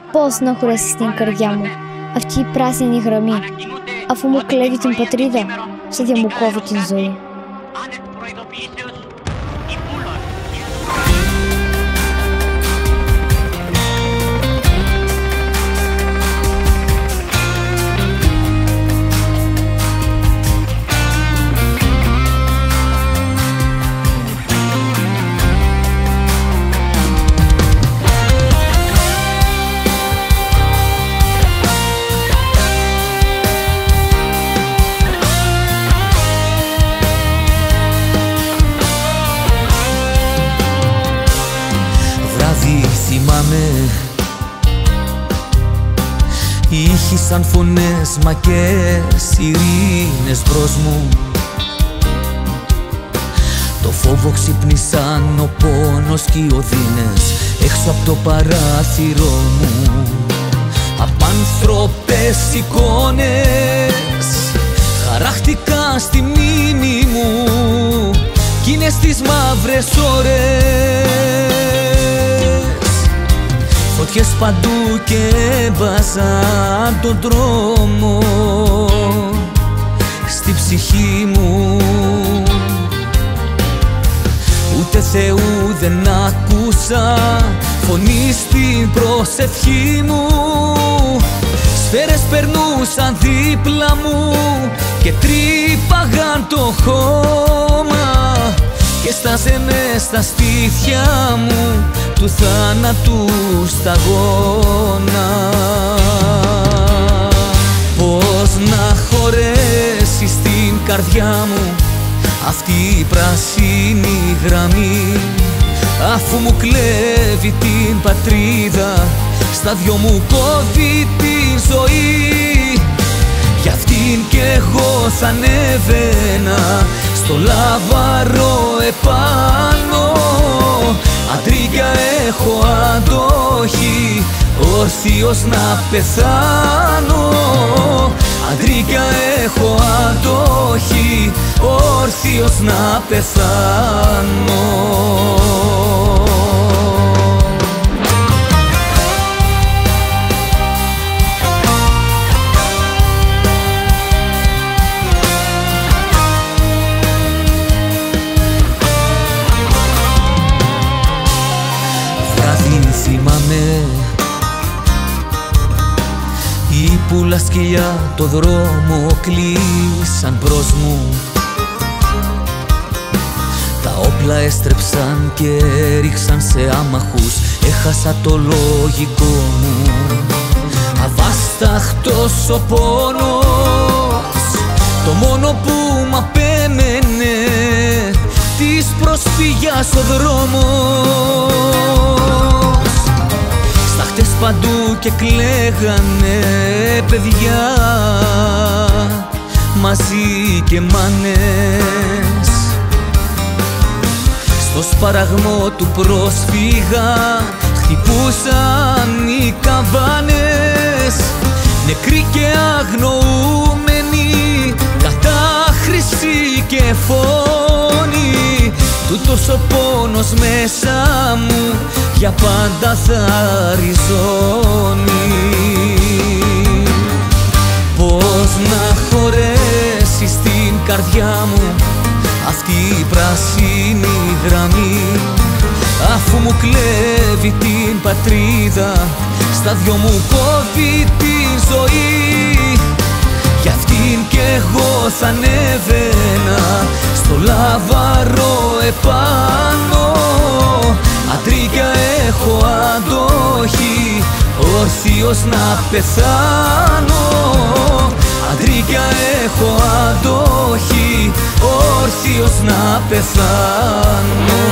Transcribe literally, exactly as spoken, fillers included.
Πώς να χωρέσει στην καρδιά μου αυτή η πράσινη γραμμή, αφού μου κλέβει την πατρίδα, σαν να μου κόβει την ζωή. Θυμάμαι ήχοι σαν φωνές μακές, ειρήνες μπρος μου. Το φόβο ξύπνησαν ο πόνος και οι οδύνες έξω από το παράθυρο μου. Απάνθρωπες εικόνες χαράχτηκαν στη μνήμη μου κι είναι στις μαύρες ώρες. Φωτιές παντού και έμπασαν τον δρόμο στη ψυχή μου. Ούτε Θεού δεν άκουσα φωνή στην προσευχή μου. Σφαίρες περνούσαν δίπλα μου και τρύπαγαν το χώμα και στάζε μες στα στήθια μου του θάνατου σταγόνα. Πώς να χωρέσει στην καρδιά μου αυτή η πράσινη γραμμή, αφού μου κλέβει την πατρίδα, στα δυο μου κόβει τη ζωή. Γι' αυτήν κι εγώ θα ανέβαινα στο λαβαρό επάνω. Αντρίγια έχω αντόχει, όρθιος να πεθάνω. Αντρίγια έχω αντόχει, όρθιος να πεθάνω. Θυμάμαι οι πουλα σκυλιά το δρόμο κλείσαν μπρος μου. Τα όπλα έστρεψαν και ρίξαν σε άμαχους, έχασα το λογικό μου. Αβάσταχτος ο πόνος, το μόνο που μ' απέμενε της προσφυγιάς ο δρόμος. Στάχτες παντού και κλαίγανε παιδιά, μαζί και μάνες. Στο σπαραγμό του πρόσφυγα χτυπούσαν οι καμπάνες, νεκροί και αγνοούμενοι, κατάχρηση και φόνοι. Τούτος ο πόνος μέσα μου για πάντα θα ριζώνει. Πώς να χωρέσει στην καρδιά μου αυτή η πράσινη γραμμή, αφού μου κλέβει την πατρίδα, στα δυο μου κόβει τη ζωή. Γι' αυτήν κι εγώ θα ανέβαινα στο λαβαρό επάνω. Αντρίγια έχω αντόχει, όρθιος να πεθάνω. Αντρίγια έχω αντόχει, όρθιος να πεθάνω.